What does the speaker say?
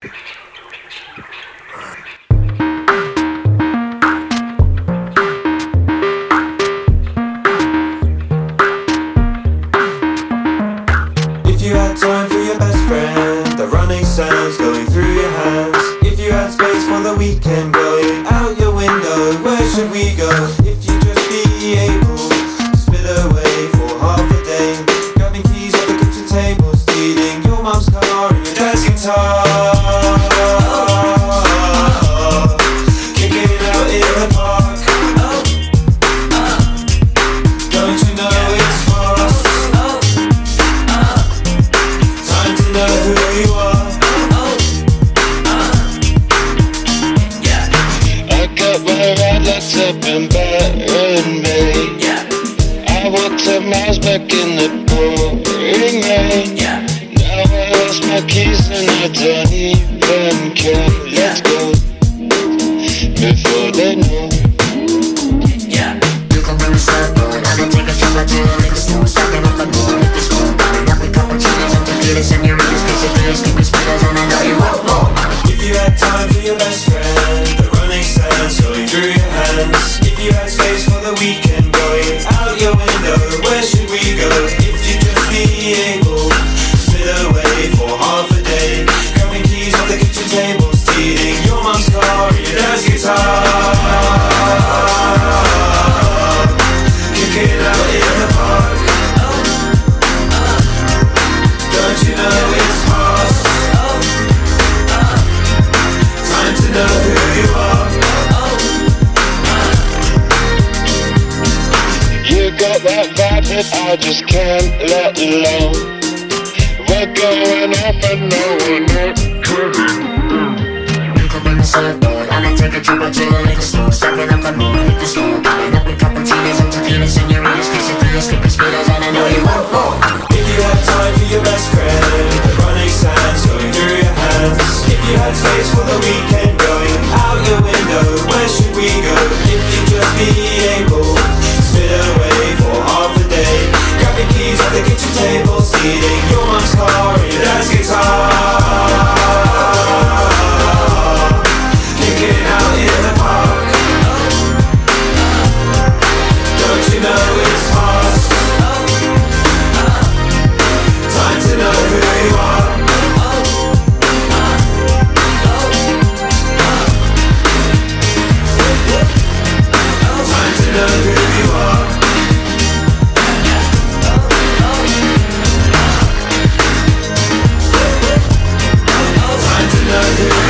If you had time for your best friend, the running sounds going through your hands. If you had space for the weekend, going out your window, where should we go? If you just be able to spit away for half a day, grabbing keys off the kitchen table, stealing your mum's car and your dad's guitar, kicking it out in the park. Don't you know it's fast? Time to know who you are. I got my ride lights up in Byron Bay. I walked 10 miles back in the pouring rain. Now I lost my keys and I don't even care. Let's go before they know. You can bring a surfboard, I'ma take a trip out to the liquor store, stocking up the moon, hit the school, buying up with cappuccinos and tequilas, senoritas, quesedas, skimpy speedos, and I know you want more. If you had time for your best friend, the running sounds going through your hands. If you had space for the weekend, going out your window, where should we go? If you just be able to sit away for half a day, grabbing keys off the kitchen table, stealing your mum's car and your dad's guitar, kicking out in the park. Don't you know it's fast? Time to know who you are. You got that vibe that I just can't let alone. We're going off and no one You can bring a surfboard, I'ma take a trip out to the liquor store, stocking up the moon, hit the school, buying up with cappuccinos and tequilas, senoritas, quesedas, skimpy speedos, and I know you want more. If you had time for your best friend, the running sands going through your hands. If you had space for the weekend, going out your window, where should we go? If you just be able to spit away for half a day, grabbing keys off the kitchen table, stealing your mum's car and your dad's guitar, kicking out in the park. Don't you know it's fast? Time to know who you are. Time to know who you are. Time to know who you are.